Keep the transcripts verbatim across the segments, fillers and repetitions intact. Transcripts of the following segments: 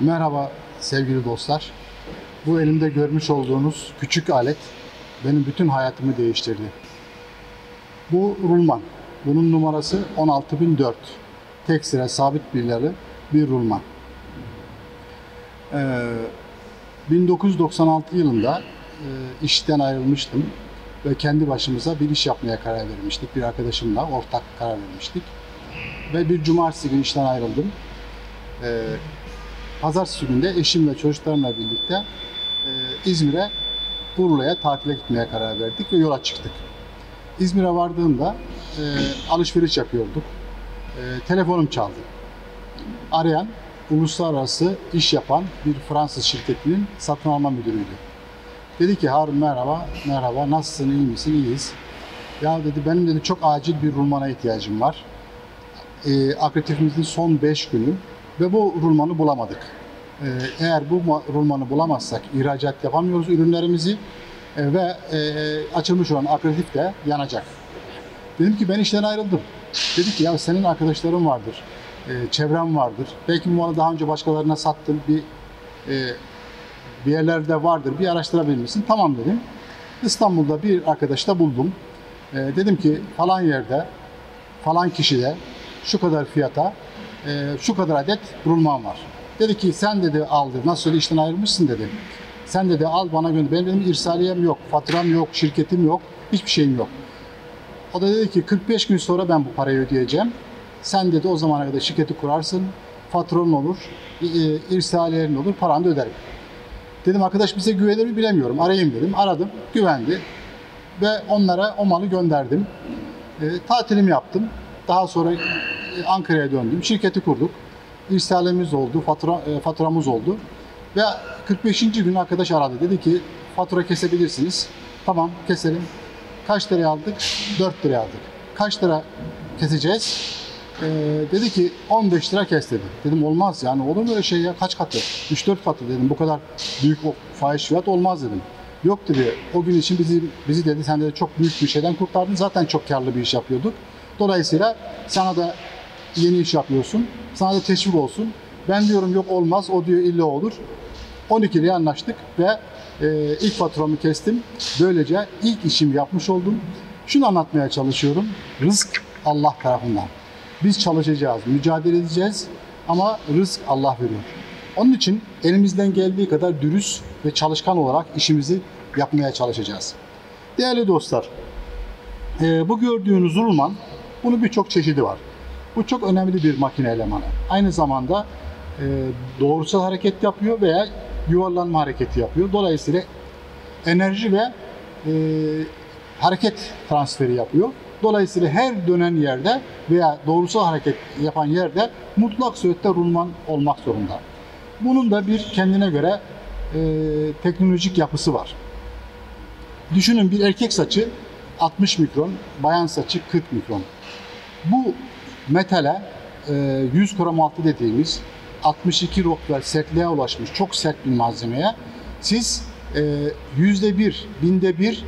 Merhaba sevgili dostlar. Bu elimde görmüş olduğunuz küçük alet benim bütün hayatımı değiştirdi. Bu rulman. Bunun numarası on altı bin dört. Tek sıra sabit birleri bir rulman. Ee, bin dokuz yüz doksan altı yılında e, işten ayrılmıştım ve kendi başımıza bir iş yapmaya karar vermiştik. Bir arkadaşımla ortak karar vermiştik. Ve bir cumartesi günü işten ayrıldım. Ee, Pazartesi günü de eşim ve çocuklarımla birlikte e, İzmir'e, Urla'ya tatile gitmeye karar verdik ve yola çıktık. İzmir'e vardığımda e, alışveriş yapıyorduk. E, telefonum çaldı. Arayan, uluslararası iş yapan bir Fransız şirketinin satın alma müdürüydü. Dedi ki, Harun merhaba, merhaba, nasılsın, iyi misin, iyiyiz. Ya dedi, benim dedi çok acil bir rulmana ihtiyacım var. E, akretifimizin son beş günü ve bu rulmanı bulamadık. Ee, eğer bu rulmanı bulamazsak ihracat yapamıyoruz ürünlerimizi e, ve e, açılmış olan akreditif de yanacak. Dedim ki ben işten ayrıldım. Dedi ki ya senin arkadaşların vardır, e, çevren vardır. Belki bu malı daha önce başkalarına sattın, bir e, bir yerlerde vardır, bir araştırabilir misin? Tamam dedim. İstanbul'da bir arkadaş da buldum. E, dedim ki falan yerde, falan kişide şu kadar fiyata e, şu kadar adet rulman var. Dedi ki sen dedi al dedi. Nasıl öyle işten ayrılmışsın dedi. Sen dedi al bana gönder. Benim dedim irsaliyem yok, faturam yok, şirketim yok, hiçbir şeyim yok. O da dedi ki kırk beş gün sonra ben bu parayı ödeyeceğim. Sen dedi o zamana kadar şirketi kurarsın, faturan olur, irsaliyerin olur, paranı da öderim. Dedim arkadaş bize güvenir mi bilemiyorum. Arayayım dedim. Aradım, güvendi. Ve onlara o malı gönderdim. E, tatilimi yaptım. Daha sonra Ankara'ya döndüm. Şirketi kurduk. İrsalimiz oldu, fatura, e, faturamız oldu. Ve kırk beşinci gün arkadaş aradı. Dedi ki fatura kesebilirsiniz. Tamam keselim. Kaç liraya aldık? dört liraya aldık. Kaç lira keseceğiz? Ee, dedi ki on beş lira kes dedi. Dedim olmaz yani olur mu öyle şey ya kaç katı? üç dört katı dedim bu kadar büyük o fahiş fiyat olmaz dedim. Yok dedi o gün için bizi, bizi dedi sen de çok büyük bir şeyden kurtardın. Zaten çok karlı bir iş yapıyorduk. Dolayısıyla sana da yeni iş yapıyorsun. Sana da teşvik olsun. Ben diyorum yok olmaz. O diyor illa olur. on iki liraya anlaştık ve e, ilk faturamı kestim. Böylece ilk işimi yapmış oldum. Şunu anlatmaya çalışıyorum. Rızk Allah tarafından. Biz çalışacağız, mücadele edeceğiz ama rızk Allah veriyor. Onun için elimizden geldiği kadar dürüst ve çalışkan olarak işimizi yapmaya çalışacağız. Değerli dostlar, e, bu gördüğünüz rulman, bunun birçok çeşidi var. Bu çok önemli bir makine elemanı. Aynı zamanda e, doğrusal hareket yapıyor veya yuvarlanma hareketi yapıyor. Dolayısıyla enerji ve e, hareket transferi yapıyor. Dolayısıyla her dönen yerde veya doğrusal hareket yapan yerde mutlak surette rulman olmak zorunda. Bunun da bir kendine göre e, teknolojik yapısı var. Düşünün bir erkek saçı altmış mikron, bayan saçı kırk mikron. Bu metale yüz krom altı dediğimiz altmış iki roklar sertliğe ulaşmış çok sert bir malzemeye siz yüzde bir, binde bir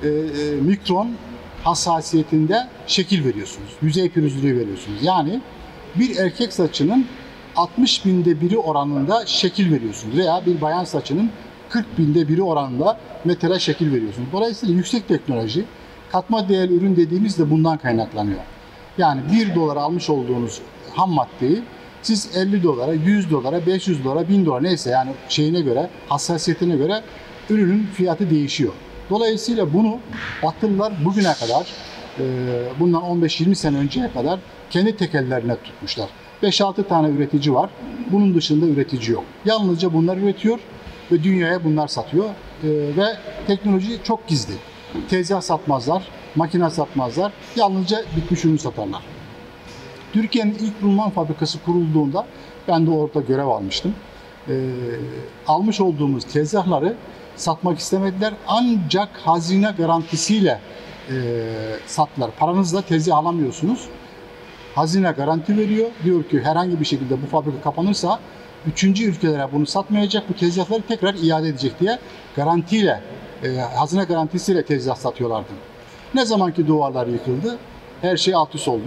mikron hassasiyetinde şekil veriyorsunuz. Yüzey pürüzlülüğü veriyorsunuz. Yani bir erkek saçının altmış binde biri oranında şekil veriyorsunuz veya bir bayan saçının kırk binde biri oranında metale şekil veriyorsunuz. Dolayısıyla yüksek teknoloji, katma değerli ürün dediğimiz de bundan kaynaklanıyor. Yani bir dolara almış olduğunuz ham maddeyi siz elli dolara, yüz dolara, beş yüz dolara, bin dolara neyse yani şeyine göre, hassasiyetine göre ürünün fiyatı değişiyor. Dolayısıyla bunu Batılılar bugüne kadar, bundan on beş yirmi sene önceye kadar kendi tekellerine tutmuşlar. beş altı tane üretici var. Bunun dışında üretici yok. Yalnızca bunlar üretiyor ve dünyaya bunlar satıyor. Ve teknoloji çok gizli. Tezgah satmazlar, makine satmazlar. Yalnızca bitmiş ürün satarlar. Türkiye'nin ilk rulman fabrikası kurulduğunda ben de orada görev almıştım. E, almış olduğumuz tezgahları satmak istemediler. Ancak hazine garantisiyle e, sattılar. Paranızla tezgah alamıyorsunuz. Hazine garanti veriyor. Diyor ki herhangi bir şekilde bu fabrika kapanırsa üçüncü ülkelere bunu satmayacak, bu tezgahları tekrar iade edecek diye garantiyle, e, hazine garantisiyle tezgah satıyorlardı. Ne zamanki duvarlar yıkıldı, her şey alt üst oldu.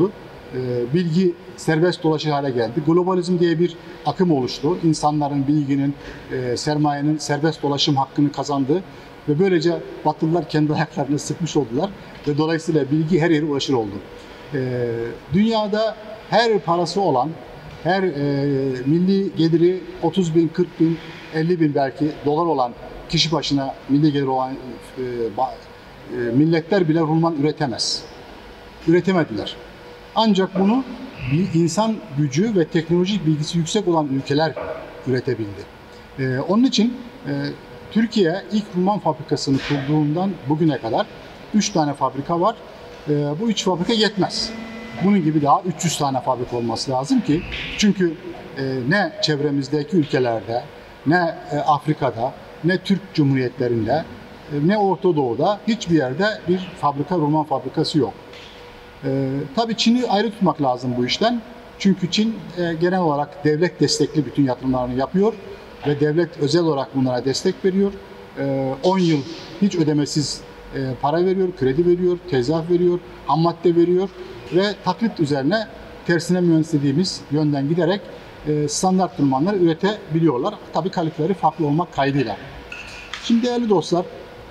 e, bilgi serbest dolaşır hale geldi. Globalizm diye bir akım oluştu. İnsanların, bilginin, e, sermayenin serbest dolaşım hakkını kazandı ve böylece Batılılar kendi ayaklarını sıkmış oldular ve dolayısıyla bilgi her yere ulaşır oldu. E, dünyada her parası olan, her e, milli geliri otuz bin, kırk bin, elli bin belki dolar olan kişi başına milli gelir olan e, e, milletler bile rulman üretemez. Üretemediler. Ancak bunu bir insan gücü ve teknolojik bilgisi yüksek olan ülkeler üretebildi. E, onun için e, Türkiye ilk rulman fabrikasını kurduğundan bugüne kadar üç tane fabrika var. E, bu üç fabrika yetmez. Bunun gibi daha üç yüz tane fabrika olması lazım ki, çünkü e, ne çevremizdeki ülkelerde, ne e, Afrika'da, ne Türk Cumhuriyetlerinde, e, ne Orta Doğu'da hiçbir yerde bir fabrika, rulman fabrikası yok. E, tabii Çin'i ayrı tutmak lazım bu işten. Çünkü Çin e, genel olarak devlet destekli bütün yatırımlarını yapıyor ve devlet özel olarak bunlara destek veriyor. E, on yıl hiç ödemesiz e, para veriyor, kredi veriyor, tezgah veriyor, ham madde veriyor ve taklit üzerine tersine mühendis dediğimiz yönden giderek e, standart rulmanları üretebiliyorlar. Tabii kaliteleri farklı olmak kaydıyla. Şimdi değerli dostlar,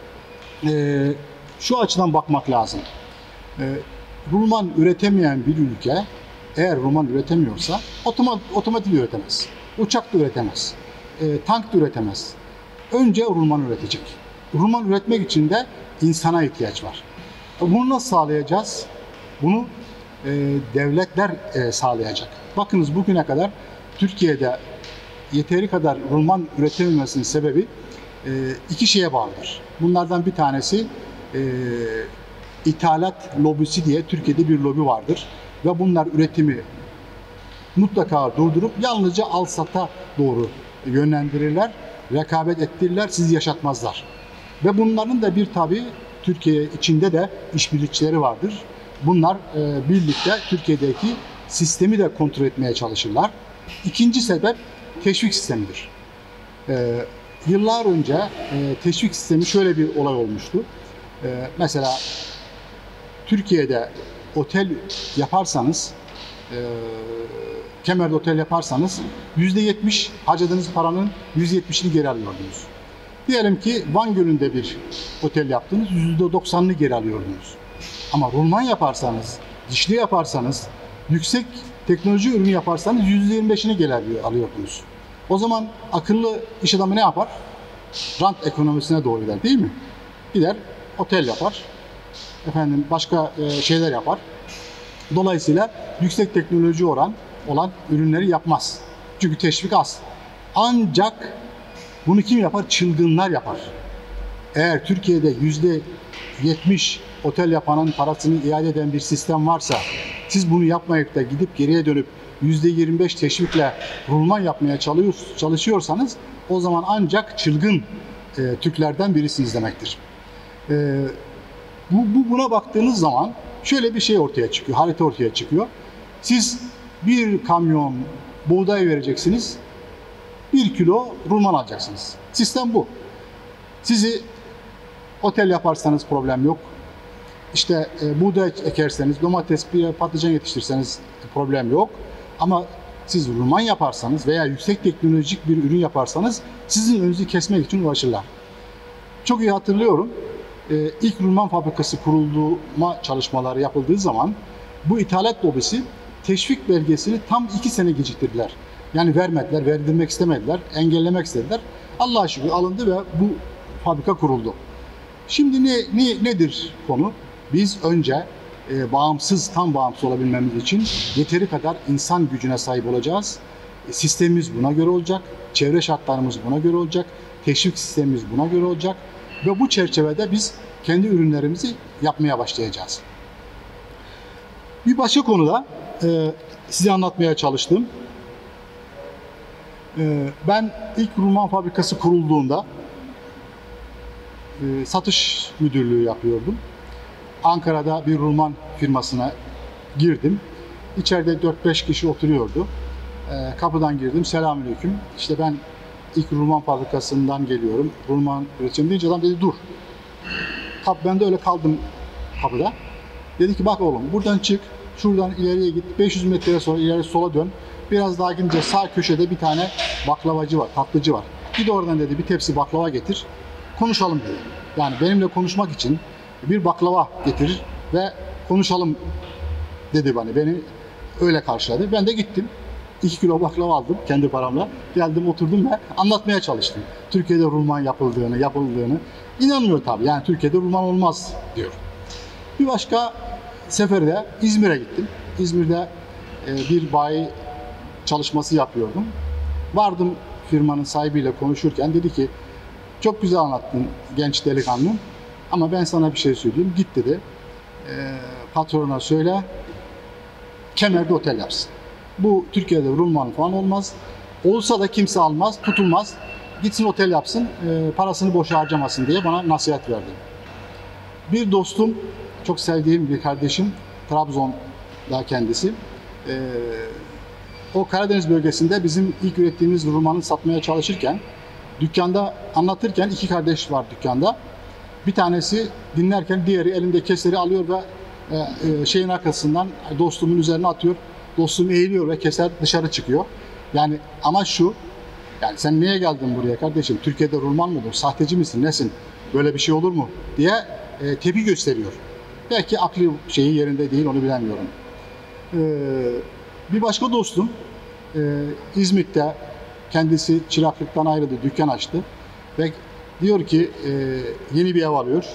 e, şu açıdan bakmak lazım. E, rulman üretemeyen bir ülke, eğer rulman üretemiyorsa otomat, otomatik üretemez, uçak da üretemez, e, tank da üretemez. Önce rulman üretecek. Rulman üretmek için de insana ihtiyaç var. Bunu nasıl sağlayacağız? Bunu e, devletler e, sağlayacak. Bakınız bugüne kadar Türkiye'de yeteri kadar rulman üretememesinin sebebi e, iki şeye bağlıdır. Bunlardan bir tanesi e, ithalat lobisi diye Türkiye'de bir lobi vardır ve bunlar üretimi mutlaka durdurup yalnızca al-sata doğru yönlendirirler, rekabet ettirirler, sizi yaşatmazlar. Ve bunların da bir tabi Türkiye içinde de işbirlikçileri vardır. Bunlar e, birlikte Türkiye'deki sistemi de kontrol etmeye çalışırlar. İkinci sebep teşvik sistemidir. E, yıllar önce e, teşvik sistemi şöyle bir olay olmuştu. E, mesela Türkiye'de otel yaparsanız, e, Kemer'de otel yaparsanız yüzde yetmiş harcadığınız paranın yüzde yetmişini geri alıyordunuz. Diyelim ki Van Gölü'nde bir otel yaptınız, yüzde doksanını geri alıyordunuz. Ama rulman yaparsanız, dişli yaparsanız, yüksek teknoloji ürünü yaparsanız yüzde yirmi beşini geri alıyordunuz. O zaman akıllı iş adamı ne yapar? Rant ekonomisine doğru gider, değil mi? Gider, otel yapar, efendim başka şeyler yapar. Dolayısıyla yüksek teknoloji oran olan ürünleri yapmaz. Çünkü teşvik az. Ancak bunu kim yapar? Çılgınlar yapar. Eğer Türkiye'de yüzde yetmiş otel yapanın parasını iade eden bir sistem varsa, siz bunu yapmayıp da gidip geriye dönüp yüzde yirmi beş teşvikle rulman yapmaya çalışıyorsanız, o zaman ancak çılgın e, Türklerden birisiniz demektir. E, bu, bu buna baktığınız zaman şöyle bir şey ortaya çıkıyor, harita ortaya çıkıyor. Siz bir kamyon buğday vereceksiniz, bir kilo rulman alacaksınız. Sistem bu. Sizi otel yaparsanız problem yok. İşte e, buğday ekerseniz, domates, bir patlıcan yetiştirseniz problem yok. Ama siz rulman yaparsanız veya yüksek teknolojik bir ürün yaparsanız sizin önünüzü kesmek için uğraşırlar. Çok iyi hatırlıyorum. E, ilk rulman fabrikası kurulma çalışmaları yapıldığı zaman bu ithalat lobisi teşvik belgesini tam iki sene geciktirdiler. Yani vermediler, verdirmek istemediler, engellemek istediler. Allah'a şükür alındı ve bu fabrika kuruldu. Şimdi ne, ne nedir konu? Biz önce e, bağımsız, tam bağımsız olabilmemiz için yeteri kadar insan gücüne sahip olacağız. E, sistemimiz buna göre olacak, çevre şartlarımız buna göre olacak, teşvik sistemimiz buna göre olacak ve bu çerçevede biz kendi ürünlerimizi yapmaya başlayacağız. Bir başka konuda e, size anlatmaya çalıştım. E, ben ilk rulman fabrikası kurulduğunda e, satış müdürlüğü yapıyordum. Ankara'da bir rulman firmasına girdim. İçeride dört beş kişi oturuyordu. E, kapıdan girdim. Selamünaleyküm. İşte ben ilk rulman fabrikasından geliyorum. Rulman üreteceğim deyince adam dedi dur. Kap, ben de öyle kaldım kapıda. Dedi ki bak oğlum buradan çık. Şuradan ileriye git. beş yüz metre sonra ileri sola dön. Biraz daha gidince sağ köşede bir tane baklavacı var, tatlıcı var. Git oradan dedi bir tepsi baklava getir. Konuşalım dedi. Yani benimle konuşmak için bir baklava getirir ve konuşalım dedi bana. Beni öyle karşıladı. Ben de gittim. iki kilo baklava aldım kendi paramla. Geldim oturdum ve anlatmaya çalıştım. Türkiye'de rulman yapıldığını, yapıldığını. İnanmıyor tabii. Yani Türkiye'de rulman olmaz diyor. Bir başka seferde İzmir'e gittim. İzmir'de bir bayi çalışması yapıyordum. Vardım firmanın sahibiyle konuşurken dedi ki çok güzel anlattın genç delikanlı ama ben sana bir şey söyleyeyim. Git dedi. E, patrona söyle Kemer'de otel yapsın. Bu Türkiye'de rulman falan olmaz. Olsa da kimse almaz, tutulmaz. Gitsin otel yapsın, e, parasını boşa harcamasın diye bana nasihat verdi. Bir dostum, çok sevdiğim bir kardeşim, Trabzon'da kendisi. E, o Karadeniz bölgesinde bizim ilk ürettiğimiz rulmanı satmaya çalışırken, dükkanda anlatırken iki kardeş var dükkanda. Bir tanesi dinlerken diğeri elinde keseri alıyor ve e, şeyin arkasından dostumun üzerine atıyor. Dostum eğiliyor ve keser dışarı çıkıyor. Yani amaç şu, yani sen niye geldin buraya kardeşim? Türkiye'de rulman mıdır? Sahteci misin? Nesin? Böyle bir şey olur mu? Diye e, tepki gösteriyor. Belki aklı şeyi yerinde değil, onu bilemiyorum. Ee, bir başka dostum e, İzmit'te kendisi çıraklıktan ayrıldı, dükkan açtı ve diyor ki e, yeni bir ev alıyor.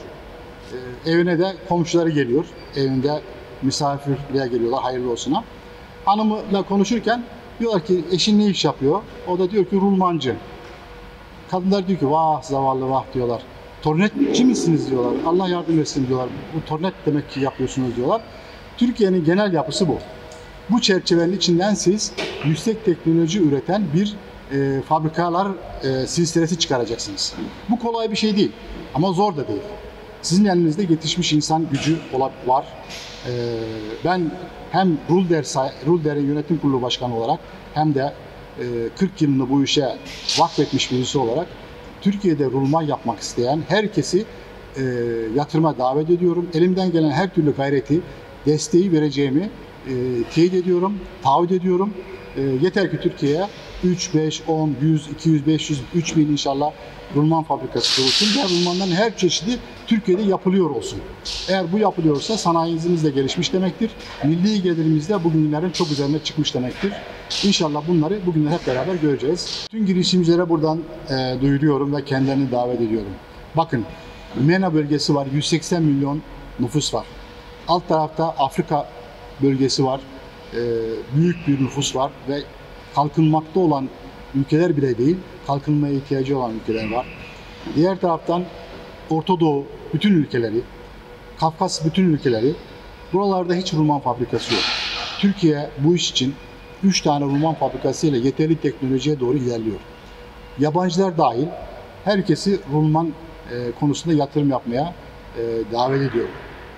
E, evine de komşuları geliyor. Evinde misafirliğe geliyorlar, hayırlı olsuna. Hanımla konuşurken diyorlar ki eşin ne iş yapıyor? O da diyor ki rulmancı. Kadınlar diyor ki vah zavallı vah diyorlar. Tornetçi misiniz diyorlar. Allah yardım etsin diyorlar. Bu tornet demek ki yapıyorsunuz diyorlar. Türkiye'nin genel yapısı bu. Bu çerçevenin içinden siz yüksek teknoloji üreten bir e, fabrikalar e, silsilesi çıkaracaksınız. Bu kolay bir şey değil ama zor da değil. Sizin elinizde yetişmiş insan gücü var. E, ben hem Rulder, Rulder'in yönetim kurulu başkanı olarak hem de e, kırk yılını bu işe vakfetmiş birisi olarak Türkiye'de rulman yapmak isteyen herkesi e, yatırıma davet ediyorum. Elimden gelen her türlü gayreti, desteği vereceğimi e, teyit ediyorum, taahhüt ediyorum. E, yeter ki Türkiye'ye üç, beş, on, yüz, iki yüz, beş yüz, üç bin inşallah rulman fabrikası kurulsun ve rulmanların her çeşidi Türkiye'de yapılıyor olsun. Eğer bu yapılıyorsa sanayimiz de gelişmiş demektir. Milli gelirimiz de bugünlerin çok üzerine çıkmış demektir. İnşallah bunları bugünler hep beraber göreceğiz. Tüm girişimcilere buradan e, duyuruyorum ve kendilerini davet ediyorum. Bakın, MENA bölgesi var, yüz seksen milyon nüfus var. Alt tarafta Afrika bölgesi var, e, büyük bir nüfus var ve kalkınmakta olan ülkeler bile değil, kalkınmaya ihtiyacı olan ülkeler var. Diğer taraftan Orta Doğu bütün ülkeleri, Kafkas bütün ülkeleri, buralarda hiç rulman fabrikası yok. Türkiye bu iş için üç tane rulman fabrikası ile yeterli teknolojiye doğru ilerliyor. Yabancılar dahil herkesi rulman e, konusunda yatırım yapmaya e, davet ediyorum.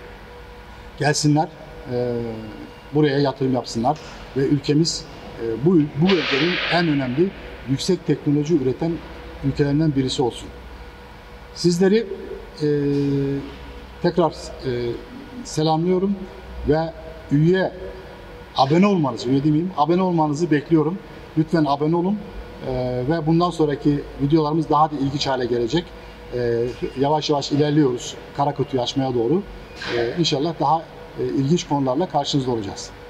Gelsinler, e, buraya yatırım yapsınlar ve ülkemiz e, bu, bu bölgenin en önemli yüksek teknoloji üreten ülkelerinden birisi olsun. Sizleri e, tekrar e, selamlıyorum ve üye, abone olmanızı, üye demeyeyim, abone olmanızı bekliyorum. Lütfen abone olun e, ve bundan sonraki videolarımız daha da ilginç hale gelecek. E, yavaş yavaş ilerliyoruz kara kutuyu açmaya doğru. E, İnşallah daha e, ilginç konularla karşınızda olacağız.